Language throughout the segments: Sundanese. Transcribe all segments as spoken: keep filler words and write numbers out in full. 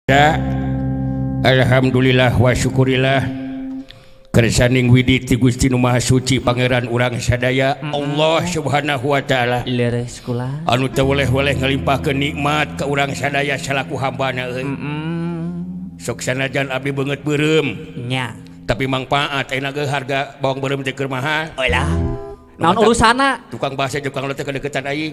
Ya, alhamdulillah wa syukurillah kersaning widi ti Gusti Nu Maha Suci Pangeran urang sadaya mm. Allah Subhanahu wa taala leres kula anu teu woleh-woleh ngalimpahkeun nikmat ka urang sadaya salaku hambana euy. Sok sanajan abdi beungeut beureum nya tapi mangpaat ayeuna ge harga bawang beureum teh keur mahal. Euy lah. Naon urusana? Tukang bahasa tukang teh kadeukeutan aing.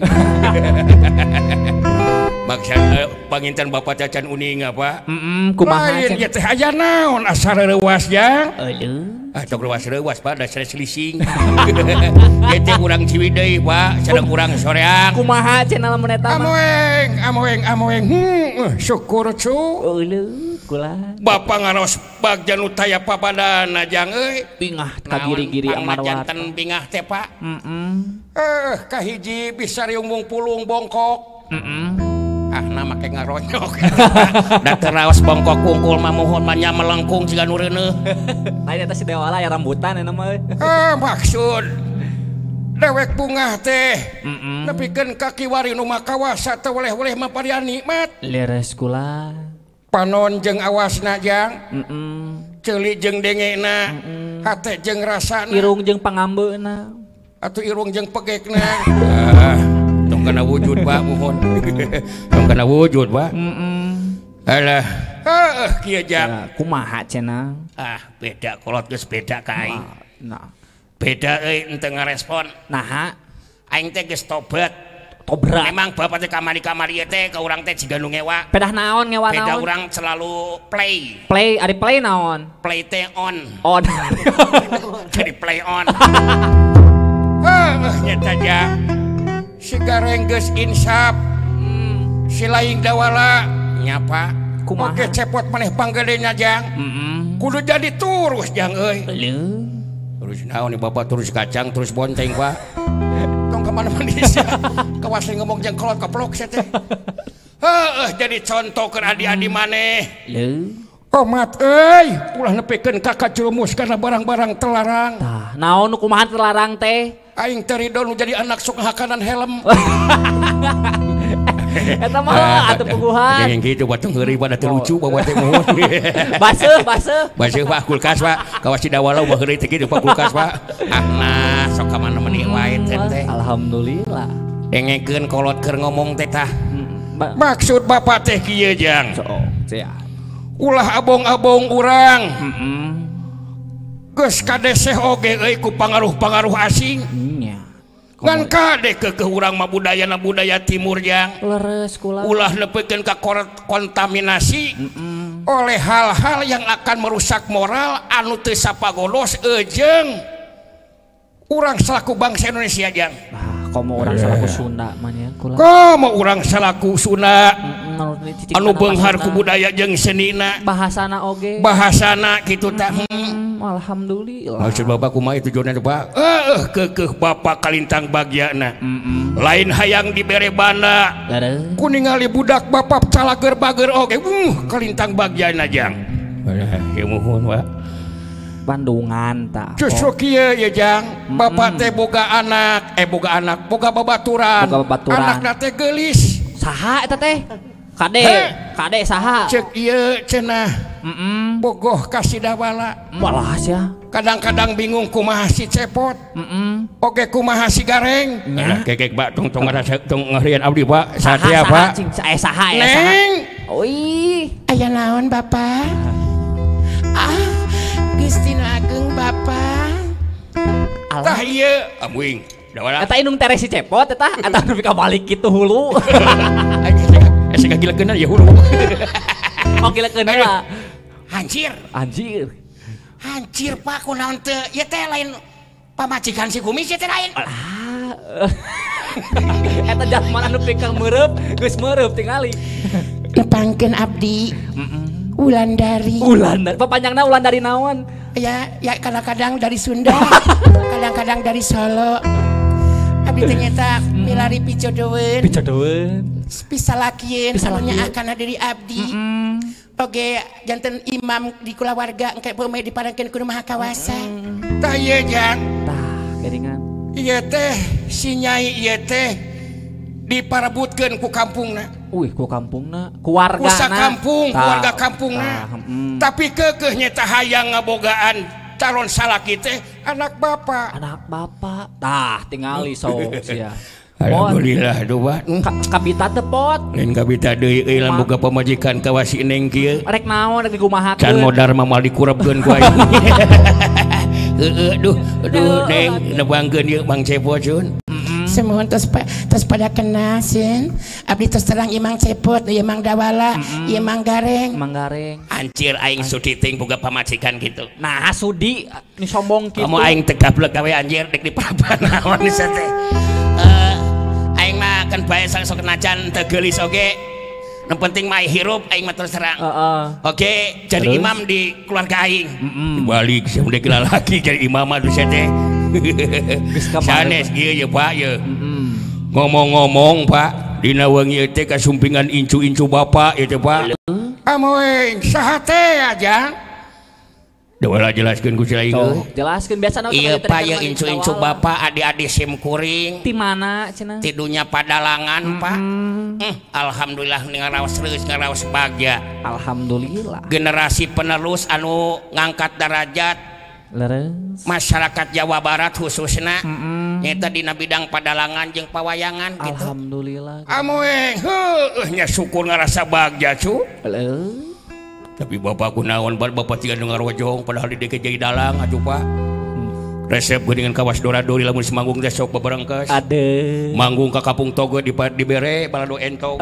Maksud uh, panginten Bapak Cacan Uning apa? Heeh, kumaha? Lain ya teh aya naon asar reuwas jang? Eueuh. Ah tong reuwas-reuwas Pak, dasar selising. Ieu teh urang Ciwidey Pak, sareng urang soreang. Kumaha cenah lamun eta mah? Amoeng, amoeng, amoeng. Hmm, syukur cu. Eueuh, kula. Bapak ngaros bagja nu taya papadana jang euy. Pingah ka giri-giri amarwat. Janten pingah teh Pak. Heeh. Eh, kahiji bisa riung pulung bongkok. Heeh. Ah nama kayak ngaronyok da teraos bongkok kungkul mah mohon manya melengkung jiga nu reuneuh. Lain eta si Dewala ya rambutan eta mah. Eh maksud dewek bunga teh nepikeun kaki wari nu makawasa teu woleh-woleh maparian nikmat. Leres kula. Panon jeung awasna jang. Heeh. Ceuli jeung dengena. Hate jeung rasana. Irung jeung pangambeuna. Atuh irung jeung pegekna. Ah tong kana wujud Pak mohon. Tong kana wujud Pak. Heeh. Alah, heuh kieu jang. Kumaha cenah? Ah, beda kolot geus beda ka aing. Nah. Beda euy henteu ngarespon. Naha? Aing teh geus tobat. Tobrak. Memang bapak teh kamari-kamari teh ka urang teh jiga nu ngewa. Pedah naon ngewa naon? Beda urang selalu play. Play, ari play naon? Play teh on. On. Jadi play on. Heuh nyata jang. Si gareng geus insap hmm. Si laing dawala nyapa kumaha oke cepot maneh panggedenya jang mm kudu jadi turus jang euy leuh terus naon nih bapak turus kacang terus bonteng Pak tong ka mana manis kawas ngomong jeung kolot keplok sia teh heuh jadi contoh keur adi-adi maneh leuh omat euy ulah nepikeun ka kajerumus karena barang-barang terlarang tah naon nu kumaha terlarang teh aing terido nu jadi anak sok hakanan helm. Eta mah atuh puguhan. Yang kitu batung heuri pada teu lucu bawa teh mohon. Baseuh, baseuh. Baseuh Pak kulkas Pak. Kawas si dawala mah heuri teh kitu Pak kulkas Pak. Ah nah sok ka mana meuni wae teh. Alhamdulillah. Dengekeun kolot keur ngomong teh tah. Maksud Bapak teh kieu jang. Sok, cia. Ulah abong-abong urang. Heeh. Geus kadeseh oge euy ku pangaruh-pangaruh asing. Nya. Ngan kade ke urang mah budayana budaya timur jang. Leres kula. Ulah nepikeun ka kontaminasi mm oleh hal-hal yang akan merusak moral anu teu sapagodos ejeung urang salaku bangsa Indonesia jang. Ah, komo urang salaku Sunda mah nya kula. Komo urang salaku Sunda. Mm-mm, anu beunghar ku budaya jeung senina. Bahasana oge. Bahasana kitu tah. Alhamdulillah. Maksud Bapak kumaha itu tujuanna Pak? Heeh keukeuh Bapak kalintang bagyana. Mm Lain hayang dibere banda. Leres. Ku ningali budak Bapak calager bager oge. Uh kalintang bagyana jang. Ya mohon Pak. Bandungan tah. Justru kieu ya jang. Bapak teh boga anak, eh boga anak, boga babaturan. Boga babaturan. Anakna teh geulis. Saha eta teh? Kade, kade saha? Cek ieu cenah. Heeh. Bogoh kasih dawala. Malah sia. Kadang-kadang bingung kumaha si cepot. Heeh. Oke kumaha si gareng. Nya. Kekek Pak tong tong ngarasa tong ngarian abdi Pak. Saha Satria Pak. cing eh saha ya saha. Neng. Oi. Aya naon Bapak? Ah, Gusti Nu Agung Bapak. Tah ieu amuing. Dawala. Eta indung tere si cepot eta eta nepi ka balik kitu hulu. Asa gagilekeun ya hulu. Oh gilekeun lah. Hancur. Anjir. Hancur Pak kunaon teu? Ieu teh lain pamajikan si kumis ieu teh lain. Ah. Eta jasman anu pikang meureub, geus meureub tingali. Nepangkeun abdi. Heeh. Wulandari. Wulandari. Papanjangna Wulandari naon? Ya, ya kadang-kadang dari Sunda, kadang-kadang dari Solo. Abdi ternyata milari pijodoeun. Pijodoeun. Pisalakieun salunya akan diri abdi. Mm. Oge janten imam di kulawarga engke peume diparankeun ku Maha Kawasa. Tah ieu jang. Tah, geringan. Ieu teh si nyai ieu teh diparebutkeun ku kampungna. Wih, ku kampungna, ku wargana. Ku sakampung, Tah, keluarga kampungna. tah, mm. Tapi keukeuh nyata hayang ngabogaan calon salaki teh anak bapak. Anak bapak. Tah, tingali sok sia. Alhamdulillah doa. Kabita teh pot. Lain kabita deui euy lamun boga pamajikan ka wasi neng kieu. Rek naon rek digumahakeun. Can modar mamal dikurepkeun ku aing. Heeh, duh, duh neng nebangkeun ieu Mang Cepot Sun. Semuhun tos pa, tos pada kenal sin. Abdi tos terang Imang Cepot, ieu Mang Dawala, ieu Mang Gareng. Mang Gareng. Ancir aing sudi ting boga pamajikan gitu. Nah, sudi ini sombong kitu. Kamu aing teu gablek gawe anjir dek di parapan naon ni teh. Eh aing mah kan bae sok najan teu geulis oge. Nu penting mah hirup aing mah terus terang. Heeh. Oke, jadi Terus? imam di keluarga aing. Mm-mm. Balik sia udah gila lagi jadi imam mah teh. Geus ka mana, Sanes ieu ye Pak ye. Mm-mm. Ngomong-ngomong Pak, dina wengi ieu teh kasumpingan incu-incu bapak ieu teh Pak. Amoy, saha teh aja? Da ulah jelaskeun ku si aing. Tuh, jelaskeun biasa naon Ieu Pak ye incu-incu bapak adik-adik sim kuring. Ti mana cenah? Ti dunya Padalangan Pak. Hmm, alhamdulillah ngaraos reus ngaraos bagja. Alhamdulillah. Generasi penerus anu ngangkat derajat Leres. masyarakat Jawa Barat khususna Mm-mm. nyata dina bidang padalangan jeung pawayangan gitu. Alhamdulillah. Amoeng heuh nya syukur ngarasa bagja cu. Leres. Tapi bapakku naon bar bapak tiga dengar wajong padahal di deket jadi dalang atuh Pak. Resep geuningan kawas dora-dori lamun semanggung teh sok beberengkeus. Ade. Manggung ka Kapung Togo di dibere balado ento.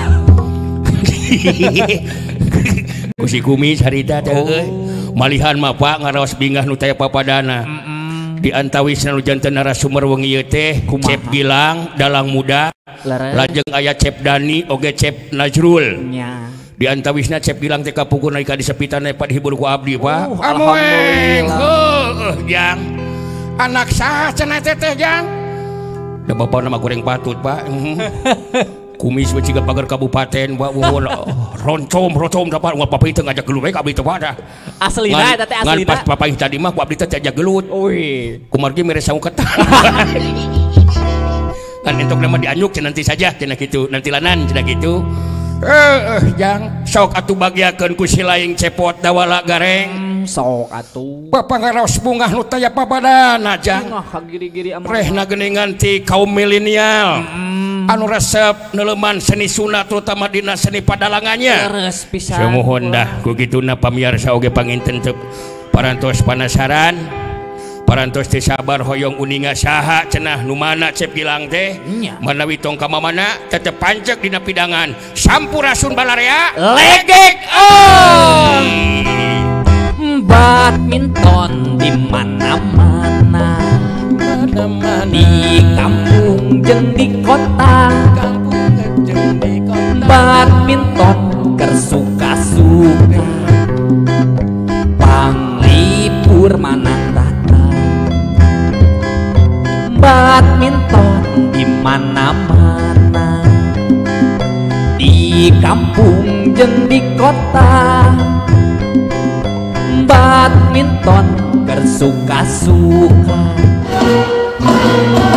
Ku si kumis harita teh euy. Malihan mah Pak ngaraos bingah nu taya papadana. Di antawisna nu janten narasumber wengi ieu teh Cep Gilang dalang muda. Lajeng aya Cep Dani oge Cep Najrul. Nya. Di antawisna Cep Gilang teh kapukur naik di sepitan Pak dihibur ku abdi Pak. Uh, alhamdulillah. Heuh Jang. Anak saha cenah teh teh Jang? Da bapak nama goreng patut Pak. Kumis we ciga pagar kabupaten Pak wuhun roncom roncom dapat ngapa papai teu ngajak gelut we ka abdi teh Pak dah. Aslina eta teh Ngan aslina. pas papai tadi mah ku abdi teh ajak gelut. Wih. Kumargi mere saungketan. Kan entok nama dianyuk cenah nanti saja cenah kitu nanti lanan cenah kitu. Eh, Jang, sok atuh bagyakeun ku si laing Cepot Dawala Gareng. Sok atuh. Bapak ngaraos bungah nu taya papadana Jang. Nah, giri-giri aman. Rehna geuningan ti kaum milenial. Anu resep neuleman seni sunat terutama dina seni padalangannya. Leres pisan. Samuhun dah ku kituna pamirsa oge panginten teu parantos panasaran. Parantos teh sabar hoyong uninga saha cenah nu mana Cep Gilang teh. Nya. Manawi tong ka mamana tetep pancek dina pidangan. Sampurasun balarea Legek on. Badminton di mana-mana. Di kampung jeung di kota. Badminton keur suka-suka. Panglipur manang datang. Badminton di mana-mana. Di kampung jeung di kota. Badminton keur suka-suka.